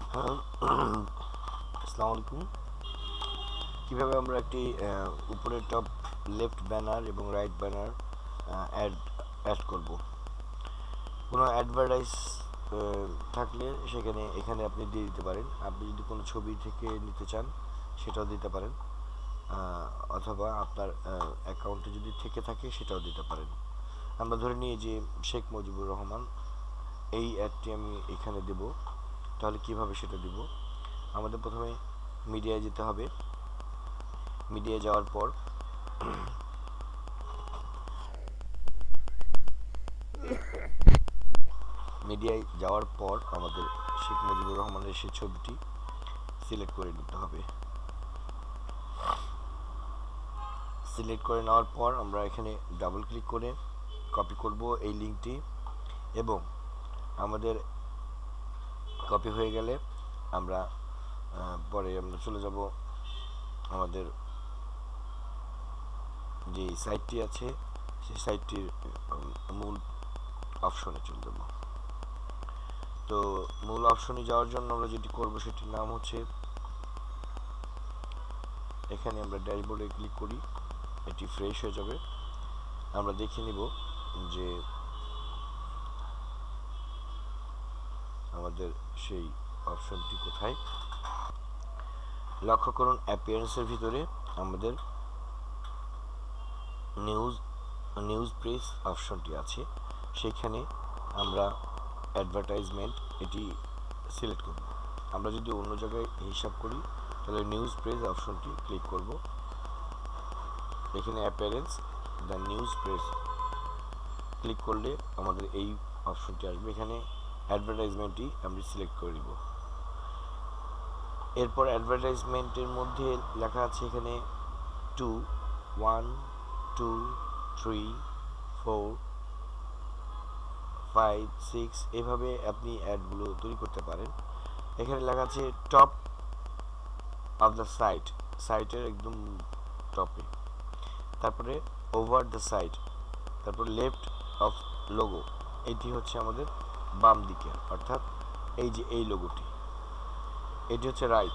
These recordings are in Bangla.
আসসালামু আলাইকুম। কিভাবে আমরা একটি উপরের টপ লেফট ব্যানার এবং রাইট ব্যানার অ্যাড অ্যাড করব। কোনো অ্যাডভার্টাইজ থাকলে এখানে আপনি দিয়ে দিতে পারেন। আপনি যদি কোনো ছবি থেকে নিতে চান সেটাও দিতে পারেন, অথবা আপনার অ্যাকাউন্টে যদি থেকে থাকে সেটাও দিতে পারেন। আমরা ধরে নিই যে শেখ মুজিবুর রহমান, এই অ্যাডটি আমি এখানে দেব। তাহলে কিভাবে সেটা দিব? আমাদের প্রথমে মিডিয়ায় যেতে হবে। মিডিয়ায় যাওয়ার পর আমাদের শেখ মুজিবুর রহমানের সেই ছবিটি সিলেক্ট করে নিতে হবে। সিলেক্ট করে নেওয়ার পর আমরা এখানে ডাবল ক্লিক করে কপি করব এই লিঙ্কটি, এবং আমাদের কপি হয়ে গেলে আমরা পরে আমরা চলে যাব আমাদের যে সাইটটি আছে সেই সাইটটির মূল অপশনে চলে যাব। তো মূল অপশনে যাওয়ার জন্য আমরা যেটি করব সেটির নাম হচ্ছে, এখানে আমরা ড্যাশবোর্ডে ক্লিক করি, এটি ফ্রেশ হয়ে যাবে। আমরা দেখে নিব যে আমাদের সেই অপশনটি কোথায়। লক্ষ্য করুন অ্যাপিয়ারেন্সের ভিতরে আমাদের নিউজ প্রেস অপশনটি আছে। সেখানে আমরা অ্যাডভার্টাইজমেন্ট এটি সিলেক্ট করব। আমরা যদি অন্য জায়গায় হিসাব করি তাহলে নিউজ প্রেস অপশনটি ক্লিক করব। এখানে appearance the news press click করলে আমাদের এই অপশনটি আসবে। এখানে অ্যাডভার্টাইজমেন্টটি আমরা সিলেক্ট করে দিব। এরপর অ্যাডভার্টাইজমেন্টের মধ্যে লেখা আছে এখানে 2, 1, 2, 3, 4, 5, 6 এভাবে আপনি অ্যাডগুলো তৈরি করতে পারেন। এখানে লেখা আছে টপ অফ দ্য সাইটের একদম টপে, তারপরে ওভার দ্য সাইট, তারপর লেফট অফ লোগো, এটি হচ্ছে আমাদের বাম দিকে, অর্থাৎ এই যে এই লোগোটি, এটি হচ্ছে রাইট।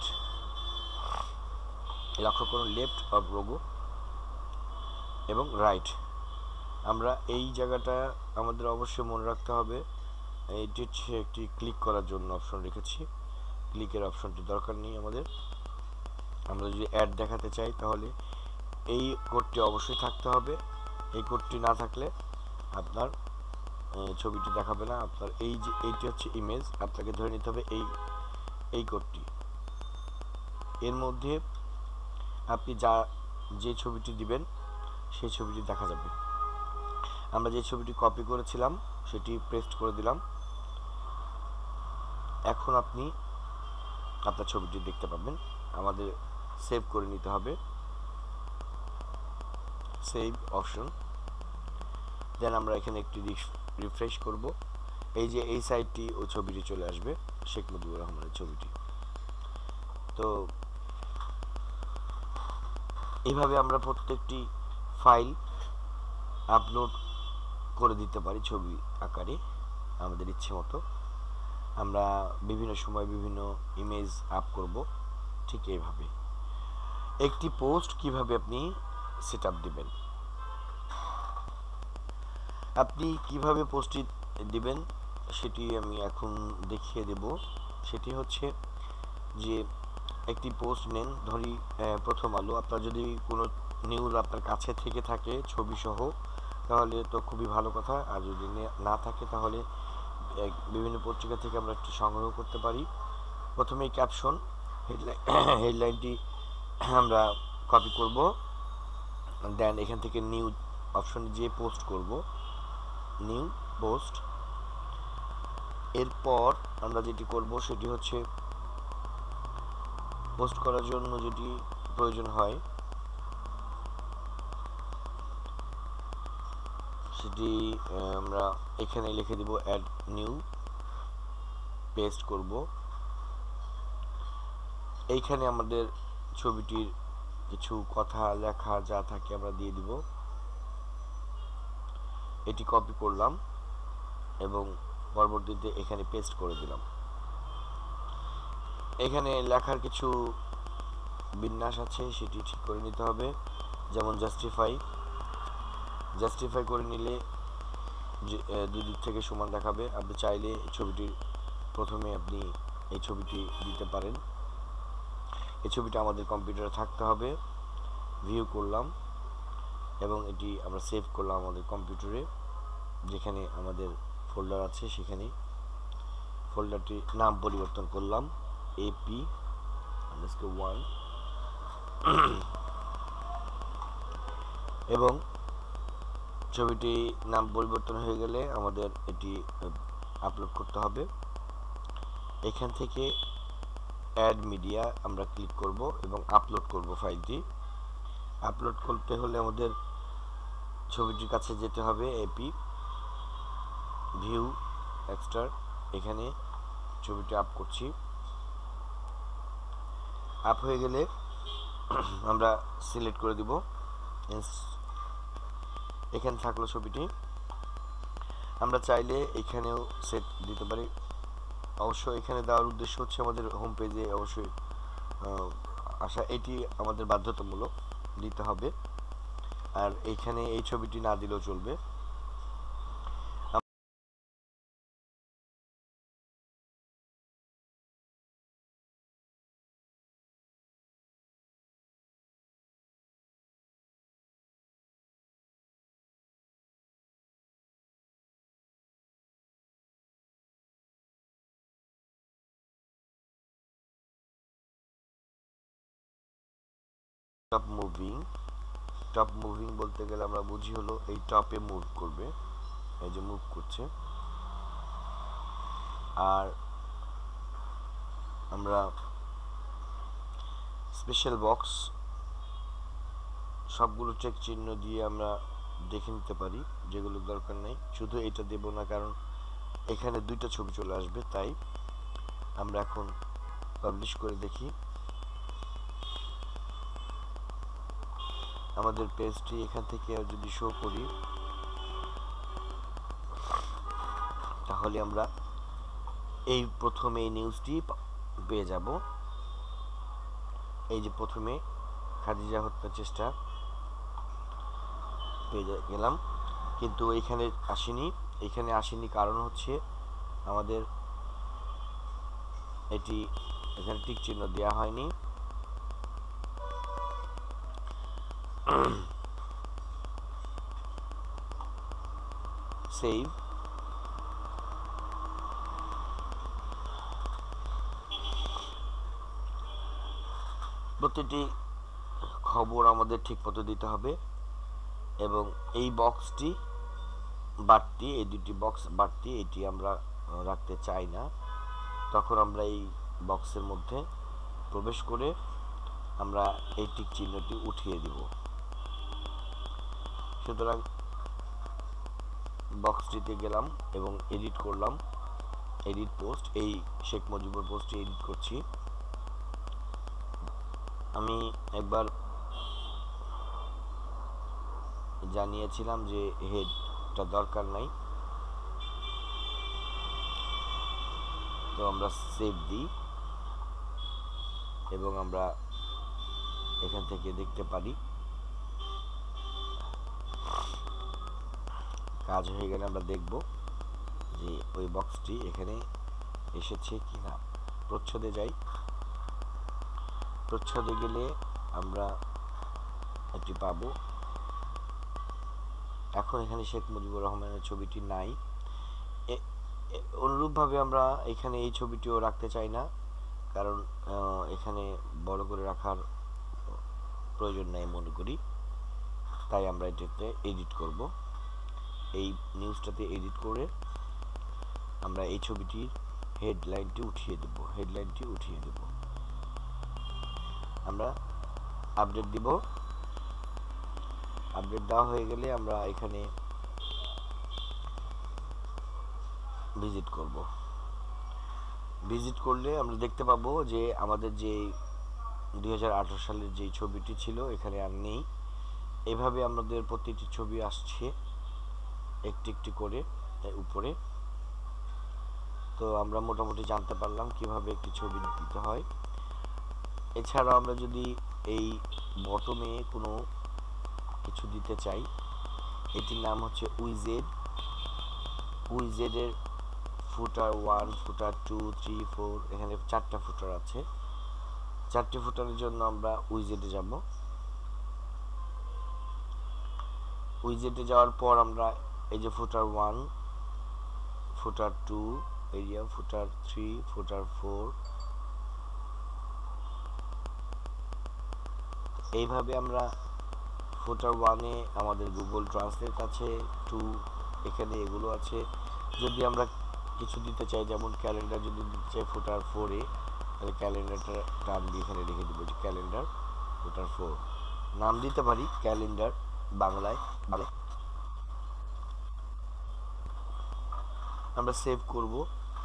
লক্ষ্য করুন লেফট অফ লোগো এবং রাইট। আমরা এই জায়গাটা আমাদের অবশ্যই মনে রাখতে হবে, এটি হচ্ছে একটি ক্লিক করার জন্য অপশন রেখেছি। ক্লিকের অপশনটি দরকার নেই আমাদের। আমরা যদি অ্যাড দেখাতে চাই তাহলে এই কোডটি অবশ্যই থাকতে হবে। এই কোডটি না থাকলে আপনার ছবিটি দেখাবে না। আপনার এইটি হচ্ছে ইমেজ, আপনাকে ধরে নিতে হবে এই কোডটি। এর মধ্যে আপনি যে ছবিটি দিবেন সেই ছবিটি দেখা যাবে। আমরা যে ছবিটি কপি করেছিলাম সেটি পেস্ট করে দিলাম। এখন আপনি আপনার ছবিটি দেখতে পাবেন। আমাদের সেভ করে নিতে হবে, সেভ অপশন। দেন আমরা এখানে একটি রিফ্রেশ করব। এই যে এই সাইটটি ও ছবিটি চলে আসবে, শেখ মুজিবুর রহমানের ছবিটি। তো এইভাবে আমরা প্রত্যেকটি ফাইল আপলোড করে দিতে পারি ছবি আকারে আমাদের ইচ্ছে মতো। আমরা বিভিন্ন সময় বিভিন্ন ইমেজ আপ করব। ঠিক এইভাবে একটি পোস্ট কিভাবে আপনি সেট আপ দিবেন, আপনি কিভাবে পোস্টটি দিবেন সেটি আমি এখন দেখিয়ে দেব। সেটি হচ্ছে যে একটি পোস্ট নেন, ধরি প্রথম আলো। আপনার যদি কোনো নিউজ আপনার কাছে থেকে থাকে ছবি সহ তাহলে তো খুবই ভালো কথা, আর যদি না থাকে তাহলে বিভিন্ন পত্রিকা থেকে আমরা একটু সংগ্রহ করতে পারি। প্রথমেই ক্যাপশন হেডলাইনটি আমরা কপি করব। দেন এখান থেকে নিউ অপশনে যে পোস্ট করব, নিউ পোস্ট। এরপর আমরা যেটি করব সেটি হচ্ছে পোস্ট করার জন্য যেটি প্রয়োজন হয় সেটি আমরা এখানে লিখে দিব অ্যাড নিউ, পেস্ট করব। এইখানে আমাদের ছবিটির কিছু কথা লেখা যা থাকে আমরা দিয়ে দিব। এটি কপি করলাম এবং পরবর্তীতে এখানে পেস্ট করে দিলাম। এখানে লেখার কিছু বিন্যাস আছে, সেটি ঠিক করে নিতে হবে। যেমন জাস্টিফাই করে নিলে দুই দিক থেকে সমান দেখাবে। আপনি চাইলে ছবিটির প্রথমে আপনি এই ছবিটি দিতে পারেন। এই ছবিটা আমাদের কম্পিউটারে থাকতে হবে। ভিউ করলাম এবং এটি আমরা সেভ করলাম আমাদের কম্পিউটারে, যেখানে আমাদের ফোল্ডার আছে সেখানে। ফোল্ডারটির নাম পরিবর্তন করলাম AP_1 এবং ছবিটি নাম পরিবর্তন হয়ে গেলে আমাদের এটি আপলোড করতে হবে। এখান থেকে অ্যাড মিডিয়া আমরা ক্লিক করব এবং আপলোড করব ফাইলটি। আপলোড করতে হলে আমাদের ছবিটির কাছে যেতে হবে, এপি ভিউ এক্সট্রা, এখানে ছবিটি আপ করছি। আপ হয়ে গেলে আমরা সিলেক্ট করে দিব। এখানে থাকলো ছবিটি। আমরা চাইলে এখানেও সেট দিতে পারি। অবশ্য এখানে দেওয়ার উদ্দেশ্য হচ্ছে আমাদের হোম পেজে অবশ্যই আসা, এটি আমাদের বাধ্যতামূলক দিতে হবে। আর এখানে এই ছবিটি না দিলেও চলবে। টপ মুভিং বলতে গেলে আমরা বুঝি হলো এই টপে মুভ করবে, এই যে মুভ করছে। আর আমরা স্পেশাল বক্স সবগুলো চেক চিহ্ন দিয়ে আমরা দেখে নিতে পারি, যেগুলো দরকার নেই। শুধু এটা দেব না, কারণ এখানে দুইটা ছবি চলে আসবে, তাই আমরা এখন পাবলিশ করে দেখি। আমাদের পেজটি এখান থেকে যদি শো করি, তাহলে আমরা এই প্রথমে এই নিউজটি পেয়ে যাব। এই যে প্রথমে খাদিজা হত্যার চেষ্টা পেয়ে গেলাম, কিন্তু এখানে আসেনি কারণ হচ্ছে আমাদের এটি এখানে টিক চিহ্ন দেওয়া হয়নি। সেভ। প্রতিটি খবর আমাদের ঠিক মতো দিতে হবে এবং এই বক্সটি বাড়তি, এই দুটি বক্স বাড়তি, এটি আমরা রাখতে চাই না। তখন আমরা এই বক্সের মধ্যে প্রবেশ করে আমরা এই টিক চিহ্নটি উঠিয়ে দিব। সুতরাং বক্সটিতে গেলাম এবং এডিট করলাম, এডিট পোস্ট, এই শেখ মুজিবুর পোস্টটি এডিট করছি। আমি একবার জানিয়েছিলাম যে হেডটা দরকার নাই, তো আমরা সেভ দিই এবং আমরা এখান থেকে দেখতে পারি কাজ হয়ে গেলে আমরা দেখব যে ওই বক্সটি এখানে এসেছে কিনা। প্রচ্ছদে যাই, প্রচ্ছদে গেলে আমরা এটি পাবো। এখন এখানে শেখ মুজিবুর রহমানের ছবিটি নাই। অনুরূপভাবে আমরা এখানে এই ছবিটিও রাখতে চাই না, কারণ এখানে বড় করে রাখার প্রয়োজন নেই মনে করি, তাই আমরা এটাতে এডিট করব। এই নিউজটাতে এডিট করে আমরা এই ছবিটির হেডলাইনটি উঠিয়ে দেব। আমরা আপডেট দিব। আপডেট দেওয়া হয়ে গেলে আমরা এখানে ভিজিট করলে আমরা দেখতে পাবো যে আমাদের যে 2018 সালের যে ছবিটি ছিল এখানে আর নেই। এভাবে আমাদের প্রতিটি ছবি আসছে একটি একটি করে উপরে। তো আমরা মোটামুটি জানতে পারলাম কিভাবে একটি ছবি দিতে হয়। এছাড়াও আমরা যদি এই বটমে কোনো কিছু দিতে চাই, এটির নাম হচ্ছে উইজেড। উইজেডের ফুটার 1, ফুটার 2, 3, 4, এখানে 4টা ফুটার আছে। 4টি ফুটারের জন্য আমরা উইজেডে যাব। উইজেডে যাওয়ার পর আমরা এই যে ফুটার 1, ফুটার 2 এরিয়া, ফুটার 3, ফুটার 4, এইভাবে আমরা ফুটার 1-এ আমাদের গুগল ট্রান্সলেট আছে, 2 এখানে এগুলো আছে। যদি আমরা কিছু দিতে চাই, যেমন ক্যালেন্ডার যদি দিতে চাই ফুটার 4-এ, তাহলে ক্যালেন্ডারটা টান দিয়ে এখানে রেখে দেবো যে ক্যালেন্ডার ফুটার 4। নাম দিতে পারি ক্যালেন্ডার বাংলায়। আমরা সেভ করব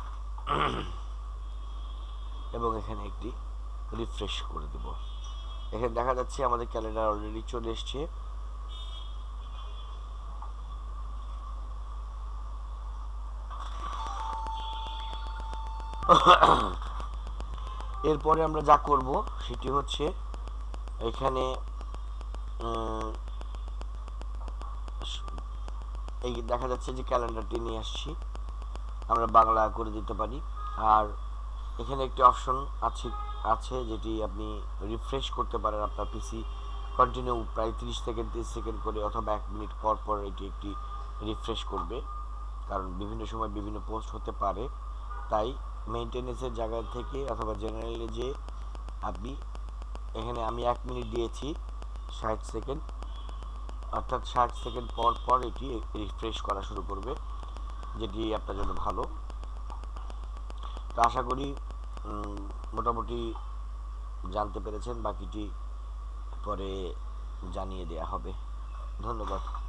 এবং এখানে একটি রিফ্রেশ করে দেব। এখানে দেখা যাচ্ছে আমাদের ক্যালেন্ডার অলরেডি চলে এসছে। এরপরে আমরা যা করব সেটি হচ্ছে এখানে এই দেখা যাচ্ছে যে ক্যালেন্ডারটি নিয়ে আসছি, আমরা বাংলা করে দিতে পারি। আর এখানে একটি অপশন আছে যেটি আপনি রিফ্রেশ করতে পারেন আপনার পিসি কন্টিনিউ প্রায় 30 সেকেন্ড 30 সেকেন্ড করে, অথবা 1 মিনিট পর পর এটি একটি রিফ্রেশ করবে, কারণ বিভিন্ন সময় বিভিন্ন পোস্ট হতে পারে। তাই মেইনটেনেন্সের জায়গা থেকে অথবা জেনারেলে যে আপনি এখানে আমি 1 মিনিট দিয়েছি 60 সেকেন্ড, অর্থাৎ 60 সেকেন্ড পর পর এটি রিফ্রেশ করা শুরু করবে, যেটি আপনার জন্য ভালো। তো আশা করি মোটামুটি জানতে পেরেছেন, বাকিটি পরে জানিয়ে দেয়া হবে। ধন্যবাদ।